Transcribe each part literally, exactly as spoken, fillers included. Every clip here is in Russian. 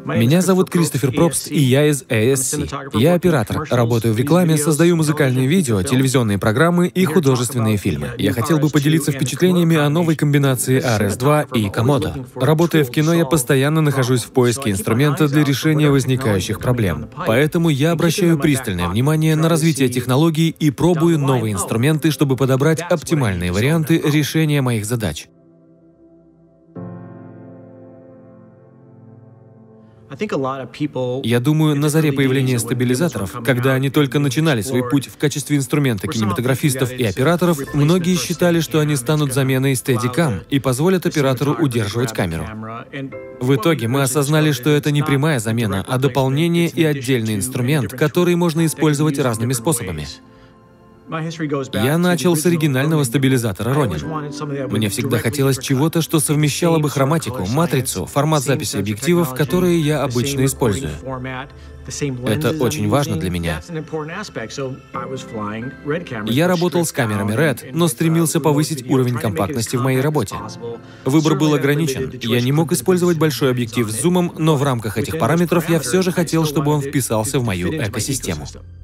Меня зовут Кристофер Пробст, и я из эй эс си. Я оператор, работаю в рекламе, создаю музыкальные видео, телевизионные программы и художественные фильмы. Я хотел бы поделиться впечатлениями о новой комбинации ар эс два и Komodo. Работая в кино, я постоянно нахожусь в поиске инструмента для решения возникающих проблем. Поэтому я обращаю пристальное внимание на развитие технологий и пробую новые инструменты, чтобы подобрать оптимальные варианты решения моих задач. Я думаю, на заре появления стабилизаторов, когда они только начинали свой путь в качестве инструмента кинематографистов и операторов, многие считали, что они станут заменой Steadicam и позволят оператору удерживать камеру. В итоге мы осознали, что это не прямая замена, а дополнение и отдельный инструмент, который можно использовать разными способами. Я начал с оригинального стабилизатора Ronin. Мне всегда хотелось чего-то, что совмещало бы хроматику, матрицу, формат записи объективов, которые я обычно использую. Это очень важно для меня. Я работал с камерами Red, но стремился повысить уровень компактности в моей работе. Выбор был ограничен. Я не мог использовать большой объектив с зумом, но в рамках этих параметров я все же хотел, чтобы он вписался в мою экосистему.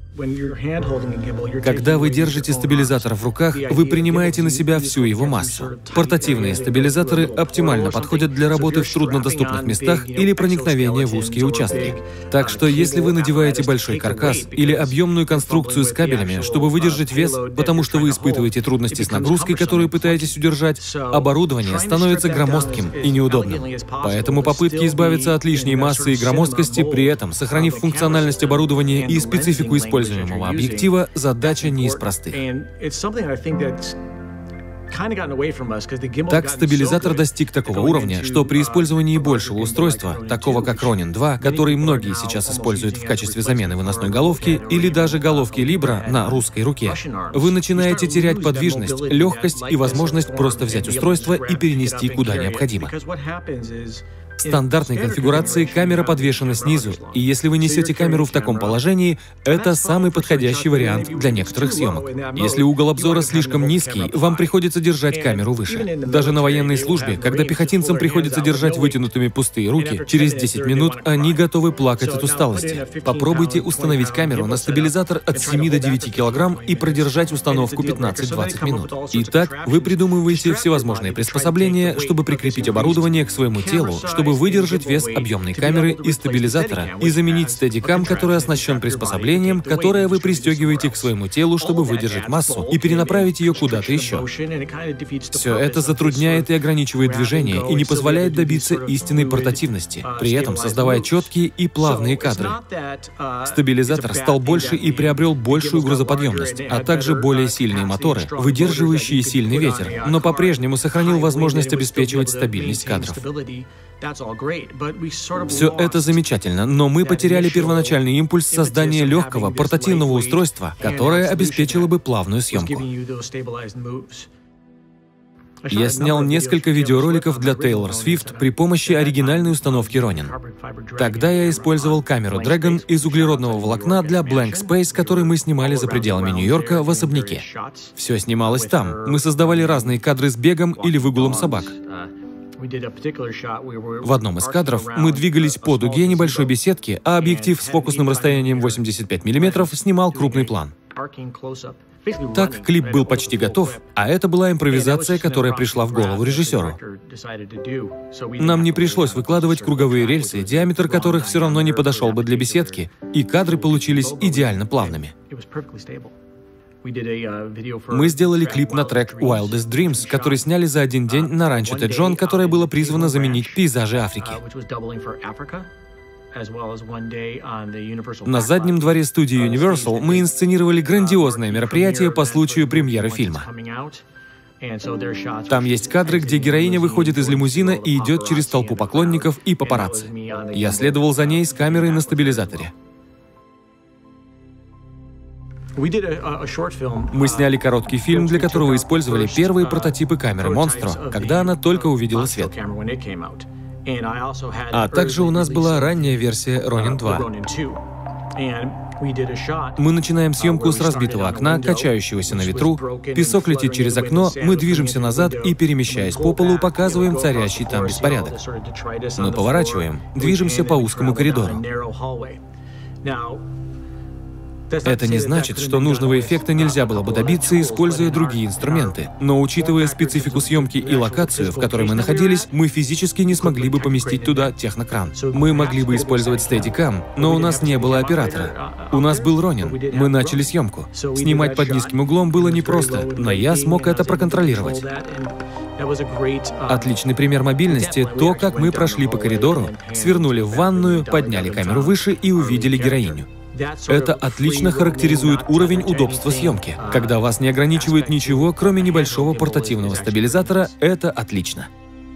Когда вы держите стабилизатор в руках, вы принимаете на себя всю его массу. Портативные стабилизаторы оптимально подходят для работы в труднодоступных местах или проникновения в узкие участки. Так что если вы надеваете большой каркас или объемную конструкцию с кабелями, чтобы выдержать вес, потому что вы испытываете трудности с нагрузкой, которую пытаетесь удержать, оборудование становится громоздким и неудобным. Поэтому попытки избавиться от лишней массы и громоздкости, при этом сохранив функциональность оборудования и специфику использования объектива, задача не из простых. Так, стабилизатор достиг такого уровня, что при использовании большего устройства, такого как Ronin два, который многие сейчас используют в качестве замены выносной головки, или даже головки Libra на русской руке, вы начинаете терять подвижность, легкость и возможность просто взять устройство и перенести куда необходимо. В стандартной конфигурации камера подвешена снизу, и если вы несете камеру в таком положении, это самый подходящий вариант для некоторых съемок. Если угол обзора слишком низкий, вам приходится держать камеру выше. Даже на военной службе, когда пехотинцам приходится держать вытянутыми пустые руки, через десять минут они готовы плакать от усталости. Попробуйте установить камеру на стабилизатор от семи до девяти килограмм и продержать установку пятнадцать-двадцать минут. Итак, вы придумываете всевозможные приспособления, чтобы прикрепить оборудование к своему телу, чтобы чтобы выдержать вес объемной камеры и стабилизатора и заменить Steadicam, который оснащен приспособлением, которое вы пристегиваете к своему телу, чтобы выдержать массу и перенаправить ее куда-то еще. Все это затрудняет и ограничивает движение и не позволяет добиться истинной портативности, при этом создавая четкие и плавные кадры. Стабилизатор стал больше и приобрел большую грузоподъемность, а также более сильные моторы, выдерживающие сильный ветер, но по-прежнему сохранил возможность обеспечивать стабильность кадров. Все это замечательно, но мы потеряли первоначальный импульс создания легкого портативного устройства, которое обеспечило бы плавную съемку. Я снял несколько видеороликов для Тейлор Свифт при помощи оригинальной установки Ronin. Тогда я использовал камеру Dragon из углеродного волокна для Blank Space, который мы снимали за пределами Нью-Йорка в особняке. Все снималось там. Мы создавали разные кадры с бегом или выгулом собак. В одном из кадров мы двигались по дуге небольшой беседки, а объектив с фокусным расстоянием восемьдесят пять миллиметров снимал крупный план. Так, клип был почти готов, а это была импровизация, которая пришла в голову режиссеру. Нам не пришлось выкладывать круговые рельсы, диаметр которых все равно не подошел бы для беседки, и кадры получились идеально плавными. Мы сделали клип на трек Wildest Dreams, который сняли за один день на ранчо Теджон, которое было призвано заменить пейзажи Африки. На заднем дворе студии Universal мы инсценировали грандиозное мероприятие по случаю премьеры фильма. Там есть кадры, где героиня выходит из лимузина и идет через толпу поклонников и папарацци. Я следовал за ней с камерой на стабилизаторе. Мы сняли короткий фильм, для которого использовали первые прототипы камеры Monstro, когда она только увидела свет. А также у нас была ранняя версия Ronin два. Мы начинаем съемку с разбитого окна, качающегося на ветру, песок летит через окно, мы движемся назад и, перемещаясь по полу, показываем царящий там беспорядок. Мы поворачиваем, движемся по узкому коридору. Это не значит, что нужного эффекта нельзя было бы добиться, используя другие инструменты. Но учитывая специфику съемки и локацию, в которой мы находились, мы физически не смогли бы поместить туда технокран. Мы могли бы использовать Steadicam, но у нас не было оператора. У нас был Ronin. Мы начали съемку. Снимать под низким углом было непросто, но я смог это проконтролировать. Отличный пример мобильности — то, как мы прошли по коридору, свернули в ванную, подняли камеру выше и увидели героиню. Это отлично характеризует уровень удобства съемки. Когда вас не ограничивает ничего, кроме небольшого портативного стабилизатора, это отлично.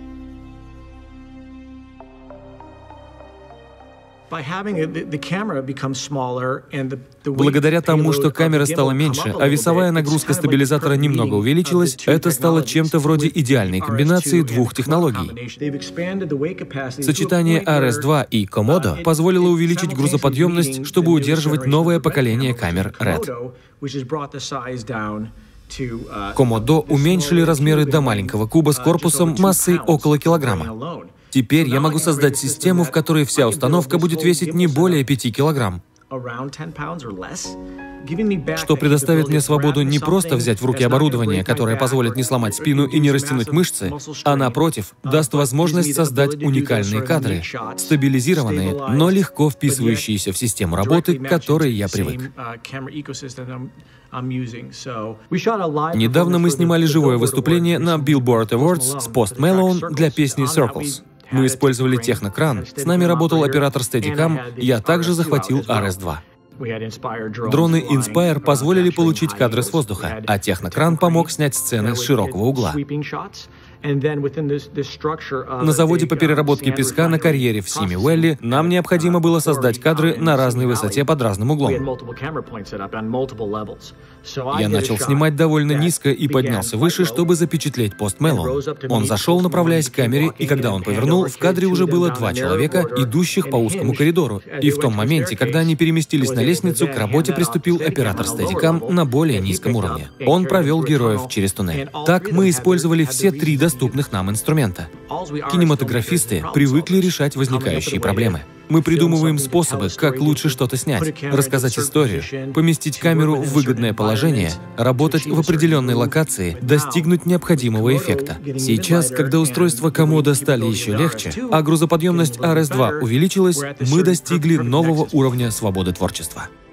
Благодаря тому, что камера стала меньше, а весовая нагрузка стабилизатора немного увеличилась, это стало чем-то вроде идеальной комбинации двух технологий. Сочетание ар эс два и Komodo позволило увеличить грузоподъемность, чтобы удерживать новое поколение камер ред. Komodo уменьшили размеры до маленького куба с корпусом массой около килограмма. Теперь я могу создать систему, в которой вся установка будет весить не более пяти килограмм. Что предоставит мне свободу не просто взять в руки оборудование, которое позволит не сломать спину и не растянуть мышцы, а напротив, даст возможность создать уникальные кадры, стабилизированные, но легко вписывающиеся в систему работы, к которой я привык. Недавно мы снимали живое выступление на Billboard Awards с Post Malone для песни Circles. Мы использовали технокран, с нами работал оператор Steadicam, я также захватил ар эс два. Дроны Inspire позволили получить кадры с воздуха, а технокран помог снять сцены с широкого угла. На заводе по переработке песка на карьере в Сими-Уэлли нам необходимо было создать кадры на разной высоте под разным углом. Я начал снимать довольно низко и поднялся выше, чтобы запечатлеть Post Malone. Он зашел, направляясь к камере, и когда он повернул, в кадре уже было два человека, идущих по узкому коридору. И в том моменте, когда они переместились на лестницу, к работе приступил оператор Steadicam на более низком уровне. Он провел героев через туннель. Так мы использовали все три доступных нам инструмента. Кинематографисты привыкли решать возникающие проблемы. Мы придумываем способы, как лучше что-то снять, рассказать историю, поместить камеру в выгодное положение, работать в определенной локации, достигнуть необходимого эффекта. Сейчас, когда устройства Komodo стали еще легче, а грузоподъемность ар эс два увеличилась, мы достигли нового уровня свободы творчества.